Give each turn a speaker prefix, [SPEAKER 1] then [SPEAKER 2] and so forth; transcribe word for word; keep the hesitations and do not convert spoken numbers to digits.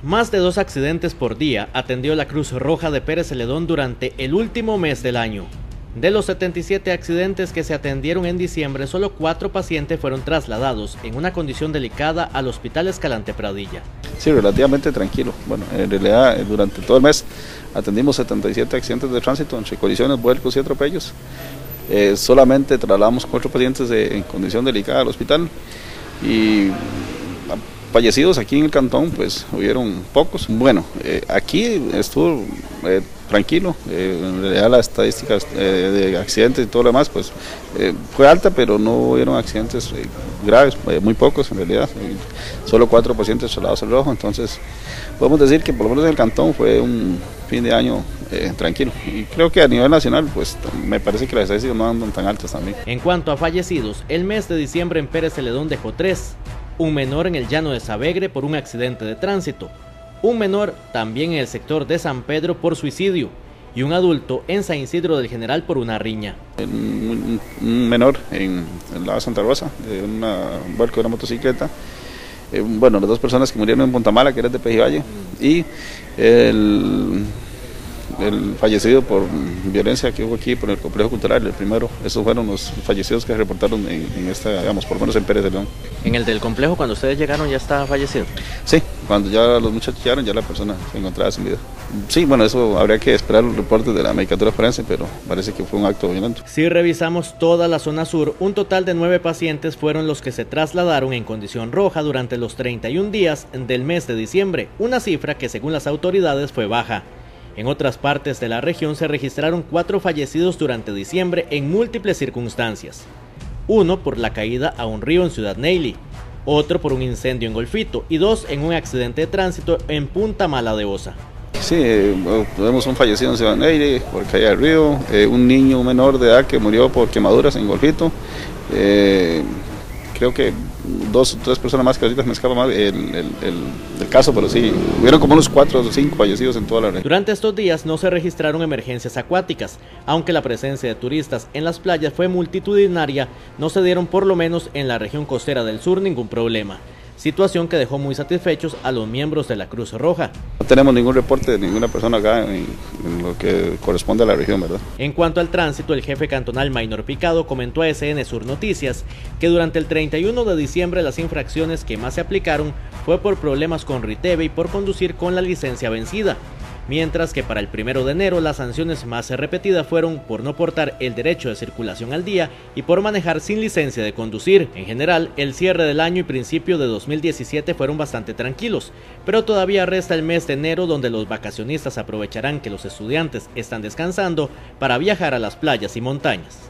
[SPEAKER 1] Más de dos accidentes por día atendió la Cruz Roja de Pérez Celedón durante el último mes del año. De los setenta y siete accidentes que se atendieron en diciembre, solo cuatro pacientes fueron trasladados en una condición delicada al Hospital Escalante Pradilla.
[SPEAKER 2] Sí, relativamente tranquilo. Bueno, en realidad durante todo el mes atendimos setenta y siete accidentes de tránsito entre colisiones, vuelcos y atropellos. Eh, solamente trasladamos cuatro pacientes de, en condición delicada al hospital y fallecidos aquí en el cantón pues hubieron pocos. Bueno, eh, aquí estuvo eh, tranquilo, eh, en realidad las estadísticas eh, de accidentes y todo lo demás pues eh, fue alta, pero no hubieron accidentes eh, graves, eh, muy pocos en realidad, eh, solo cuatro pacientes trasladados al rojo. Entonces podemos decir que por lo menos en el cantón fue un fin de año eh, tranquilo, y creo que a nivel nacional pues me parece que las estadísticas no andan tan altas también.
[SPEAKER 1] En cuanto a fallecidos, el mes de diciembre en Pérez Celedón dejó tres. Un menor en el llano de Sabegre por un accidente de tránsito, un menor también en el sector de San Pedro por suicidio y un adulto en San Isidro del General por una riña.
[SPEAKER 2] Un, un menor en, en la Santa Rosa, de una, un vuelco de una motocicleta, eh, bueno, las dos personas que murieron en Puntamala, que eran de Pejivalle, y el... el fallecido por violencia que hubo aquí por el complejo cultural, el primero. Esos fueron los fallecidos que se reportaron en, en esta, digamos, por lo menos en Pérez Celedón.
[SPEAKER 1] ¿En el del complejo cuando ustedes llegaron ya estaba fallecido?
[SPEAKER 2] Sí, cuando ya los muchachos llegaron ya la persona se encontraba sin vida. Sí, bueno, eso habría que esperar los reportes de la medicatura forense, pero parece que fue un acto violento.
[SPEAKER 1] Si revisamos toda la zona sur, un total de nueve pacientes fueron los que se trasladaron en condición roja durante los treinta y un días del mes de diciembre, una cifra que según las autoridades fue baja. En otras partes de la región se registraron cuatro fallecidos durante diciembre en múltiples circunstancias. Uno por la caída a un río en Ciudad Neily, otro por un incendio en Golfito y dos en un accidente de tránsito en Punta Mala de Osa.
[SPEAKER 2] Sí, eh, tuvimos un fallecido en Ciudad Neily por caída del río, eh, un niño menor de edad que murió por quemaduras en Golfito. Eh, creo que dos o tres personas más que ahorita me escapa más el, el, el, el caso, pero sí, hubieron como unos cuatro o cinco fallecidos en toda la región.
[SPEAKER 1] Durante estos días no se registraron emergencias acuáticas, aunque la presencia de turistas en las playas fue multitudinaria, no se dieron por lo menos en la región costera del sur ningún problema. Situación que dejó muy satisfechos a los miembros de la Cruz Roja.
[SPEAKER 2] No tenemos ningún reporte de ninguna persona acá en, en lo que corresponde a la región, ¿verdad?
[SPEAKER 1] En cuanto al tránsito, el jefe cantonal Maynor Picado comentó a S N Sur Noticias que durante el treinta y uno de diciembre las infracciones que más se aplicaron fue por problemas con Riteve y por conducir con la licencia vencida. Mientras que para el primero de enero las sanciones más repetidas fueron por no portar el derecho de circulación al día y por manejar sin licencia de conducir. En general, el cierre del año y principio de dos mil diecisiete fueron bastante tranquilos, pero todavía resta el mes de enero donde los vacacionistas aprovecharán que los estudiantes están descansando para viajar a las playas y montañas.